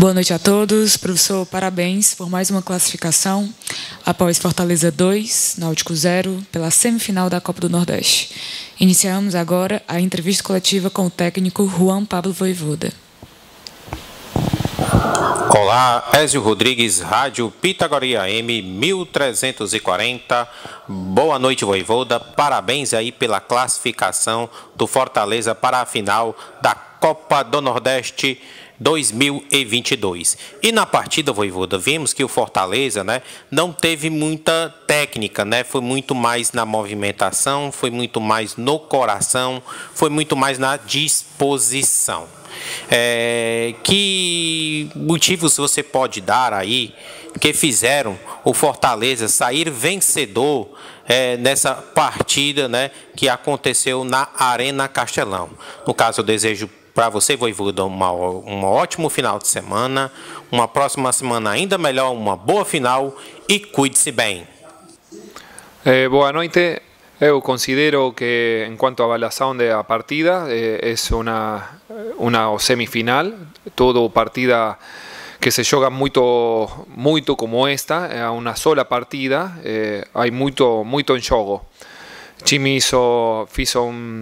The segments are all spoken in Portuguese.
Boa noite a todos. Professor, parabéns por mais uma classificação após Fortaleza 2, Náutico 0, pela semifinal da Copa do Nordeste. Iniciamos agora a entrevista coletiva com o técnico Juan Pablo Vojvoda. Olá, Ézio Rodrigues, Rádio Pitagoria AM 1340. Boa noite, Vojvoda. Parabéns aí pela classificação do Fortaleza para a final da Copa do Nordeste 2022. E na partida, Vojvoda, vimos que o Fortaleza, não teve muita técnica, foi muito mais na movimentação, foi muito mais no coração, foi muito mais na disposição. Que motivos você pode dar aí que fizeram o Fortaleza sair vencedor nessa partida, que aconteceu na Arena Castelão? No caso, eu desejo para você, Vojvoda, um ótimo final de semana, uma próxima semana ainda melhor, uma boa final e cuide-se bem. Boa noite. Eu considero que, en cuanto a avaliação da partida, é uma semifinal. Toda partida que se joga muito como esta, é uma sola partida, há muito em jogo. Chimi fez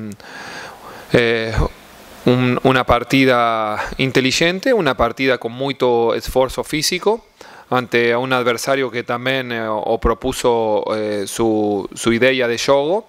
una partida inteligente, una partida con mucho esfuerzo físico ante un adversario que también propuso su idea de jogo.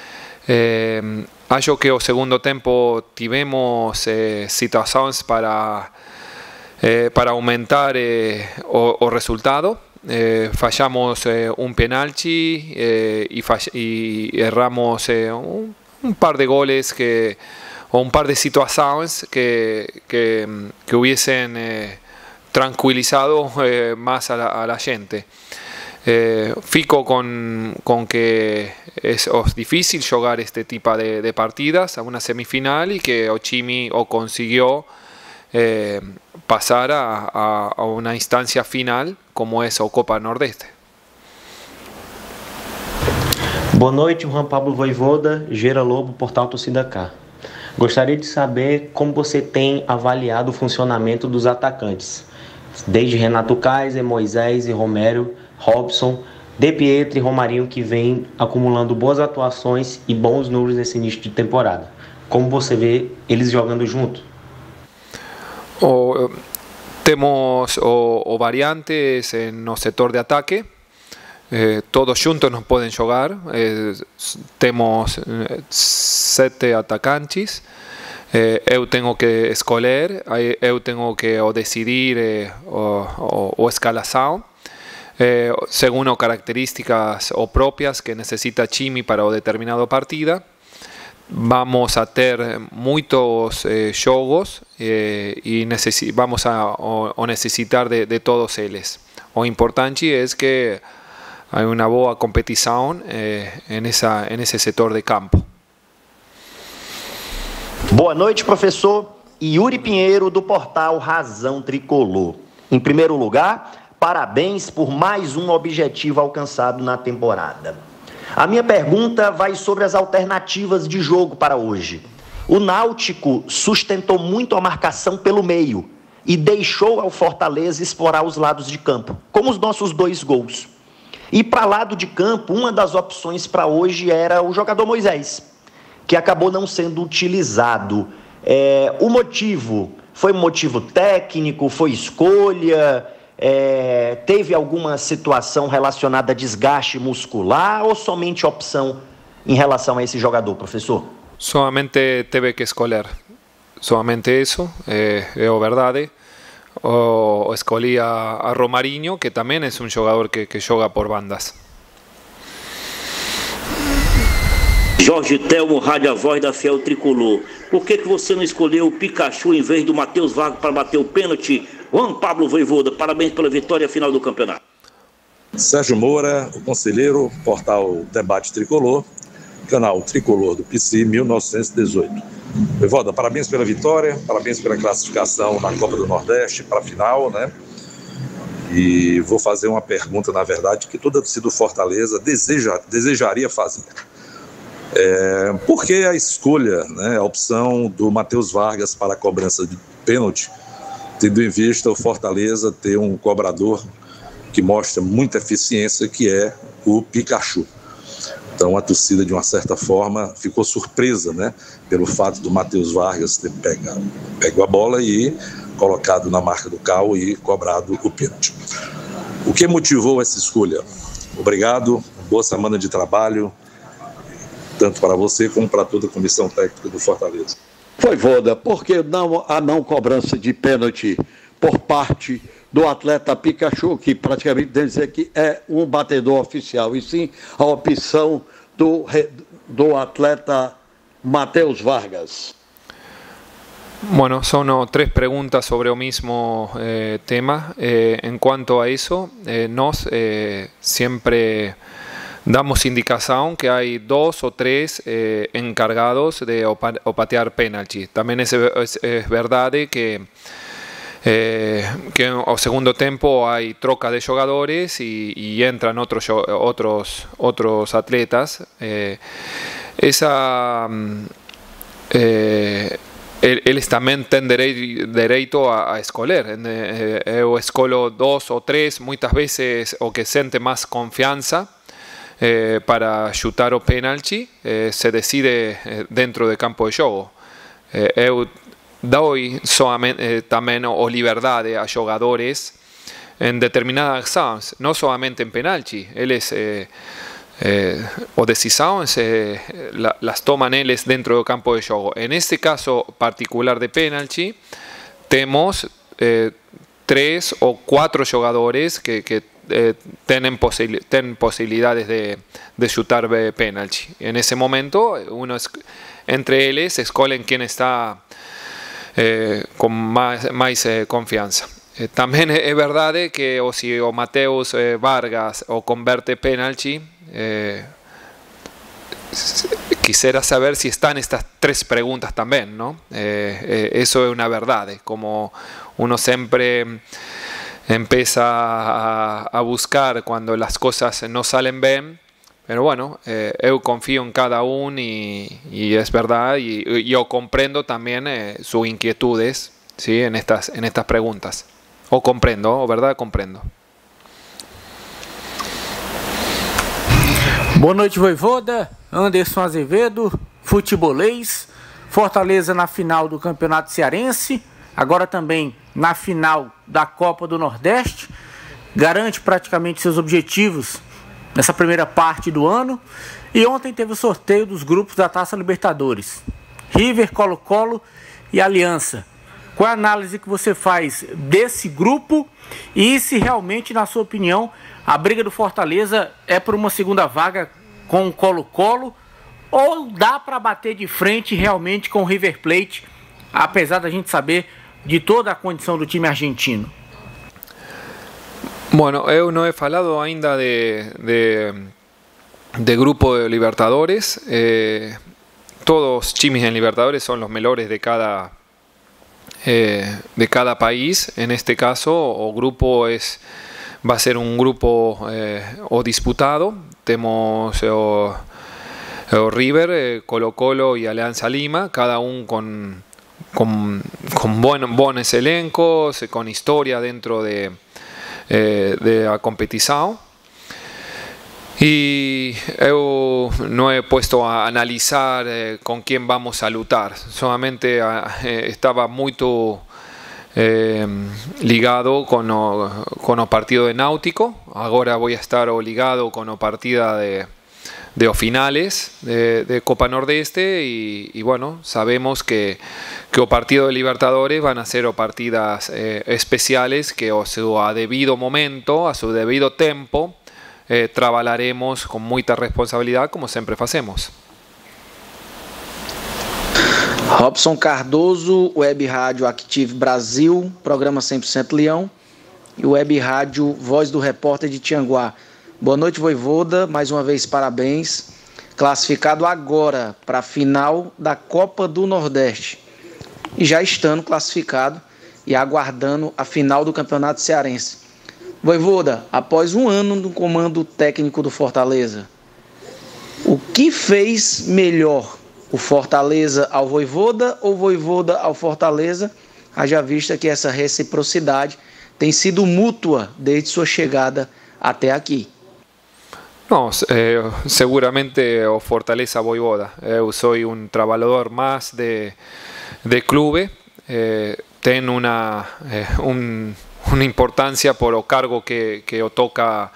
Acho que o segundo tempo tivemos situaciones para aumentar o resultado. Fallamos un penalti y erramos un par de goles o un par de situaciones que hubiesen tranquilizado más a la gente. Fico con que es difícil jugar este tipo de partidas a una semifinal y que Chimi consiguió pasar a una instancia final como es o Copa Nordeste. Boa noite, Juan Pablo Vojvoda, Gera Lobo, Portal Torcida K. Gostaria de saber como você tem avaliado o funcionamento dos atacantes, desde Renato Kaiser, Moisés e Romero, Robson, De Pietri e Romarinho, que vem acumulando boas atuações e bons números nesse início de temporada. Como você vê eles jogando junto? Temos variantes no setor de ataque. Todos juntos nos pueden jugar. Tenemos 7 atacantes. Eu tengo que escolher, eu tengo que decidir o escalação según características propias que necesita Chimi para o determinado partida. Vamos a ter muitos jogos y vamos a necesitar de todos eles. O importante es que hay una boa competición en ese setor de campo. Boa noite, professor. Yuri Pinheiro, do portal Razão Tricolor. Em primeiro lugar, parabéns por mais um objetivo alcançado na temporada. A minha pergunta vai sobre as alternativas de jogo para hoje. O Náutico sustentou muito a marcação pelo meio e deixou ao Fortaleza explorar os lados de campo, como os nossos 2 gols. E para lado de campo, uma das opções para hoje era o jogador Moisés, que acabou não sendo utilizado. O motivo foi um motivo técnico, foi escolha, teve alguma situação relacionada a desgaste muscular ou somente opção em relação a esse jogador, professor? Solamente teve que escolher, solamente isso, é a verdade. Escolhi a Romarinho, que também é um jogador que joga por bandas. Jorge Telmo, Rádio A Voz da Fiel Tricolor. Por que você não escolheu o Pikachu em vez do Matheus Vargas para bater o pênalti? Juan Pablo Vojvoda, parabéns pela vitória final do campeonato. Sérgio Moura, o conselheiro, portal Debate Tricolor, canal Tricolor do PC 1918. Vojvoda, parabéns pela vitória, parabéns pela classificação na Copa do Nordeste para a final, E vou fazer uma pergunta, na verdade, que toda a torcida do Fortaleza desejaria fazer. Por que a escolha, a opção do Matheus Vargas para a cobrança de pênalti tendo em vista o Fortaleza ter um cobrador que mostra muita eficiência, que é o Pikachu. Então a torcida, de uma certa forma, ficou surpresa, né, pelo fato do Matheus Vargas ter pego a bola e colocado na marca do Cal e cobrado o pênalti. O que motivou essa escolha? Obrigado, boa semana de trabalho, tanto para você como para toda a comissão técnica do Fortaleza. Voivoda, por que a não cobrança de pênalti por parte do atleta Pikachu, que praticamente deve dizer que é um batedor oficial, e sim a opção do atleta Matheus Vargas? Bueno, son 3 preguntas sobre el mismo tema. En cuanto a eso, nos siempre damos indicación que hay 2 o 3 encargados de patear penalti. También es verdad que en el segundo tiempo hay troca de jugadores y entran otros atletas. Eles también tienen derecho a escoger. Yo escolo 2 o 3 muchas veces, o que siente más confianza para chutar o penalti, se decide dentro del campo de juego. Eu doy también liberdade a jogadores en determinadas acciones, no solamente en penalti. Eles o decisiones las toman ellos dentro del campo de juego. En este caso particular de penalti, tenemos 3 o 4 jugadores que tienen posibilidades de chutar penalti. En ese momento, entre ellos escogen quién está con más confianza. También es verdad que si o Matheus Vargas o converte penalti, quisiera saber si están estas 3 preguntas también, ¿no? Eso es una verdad, como uno siempre empieza a buscar cuando las cosas no salen bien. Pero bueno, yo confío en cada uno y es verdad, y yo comprendo también sus inquietudes, ¿sí? en estas preguntas. O comprendo, o verdad, comprendo. Boa noite, Voivoda. Anderson Azevedo, futebolês. Fortaleza na final do Campeonato Cearense, agora também na final da Copa do Nordeste. Garante praticamente seus objetivos nessa primeira parte do ano. E ontem teve o sorteio dos grupos da Taça Libertadores. River, Colo-Colo e Aliança. Qual a análise que você faz desse grupo e se realmente, na sua opinião, a briga do Fortaleza é por uma segunda vaga com o Colo-Colo ou dá para bater de frente realmente com o River Plate, apesar da gente saber de toda a condição do time argentino? Bueno, eu não he falado ainda de grupo de Libertadores. Todos los times en Libertadores son los mejores de cada país. En este caso, o grupo va a ser un grupo o disputado. Tenemos o River, Colo-Colo y Alianza Lima, cada uno con buenos elencos, con historia dentro de la competición. Y yo no he puesto a analizar con quién vamos a luchar, solamente estaba muy ligado con el partido de Náutico. Ahora voy a estar ligado con la partida de finales de Copa Nordeste y bueno, sabemos que el partido de Libertadores van a ser partidas especiales que a debido momento, a su debido tiempo, trabajaremos con mucha responsabilidad como siempre hacemos. Robson Cardoso, Web Rádio Active Brasil, programa 100% Leão, e Web Rádio Voz do Repórter de Tianguá. Boa noite, Voivoda, mais uma vez parabéns. Classificado agora para a final da Copa do Nordeste. E já estando classificado e aguardando a final do Campeonato Cearense. Voivoda, após um ano no comando técnico do Fortaleza, o que fez melhor? O Fortaleza ao Voivoda ou Voivoda ao Fortaleza, haja vista que essa reciprocidade tem sido mútua desde sua chegada até aqui. No, seguramente o Fortaleza Voivoda. Eu sou trabalhador mais de clube. Tengo una importancia por el cargo que toca.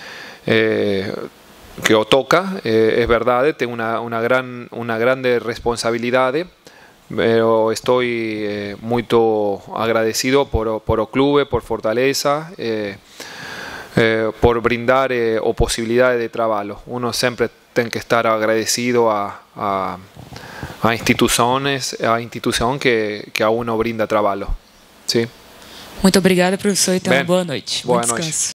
Es verdad, tengo una grande responsabilidad, pero estoy muy agradecido por el club, por Fortaleza, por brindar posibilidades de trabajo. Uno siempre tiene que estar agradecido a institución que a uno brinda trabajo. ¿Sí? Muito obrigada, professor, e tenha uma boa noite. Boa noite.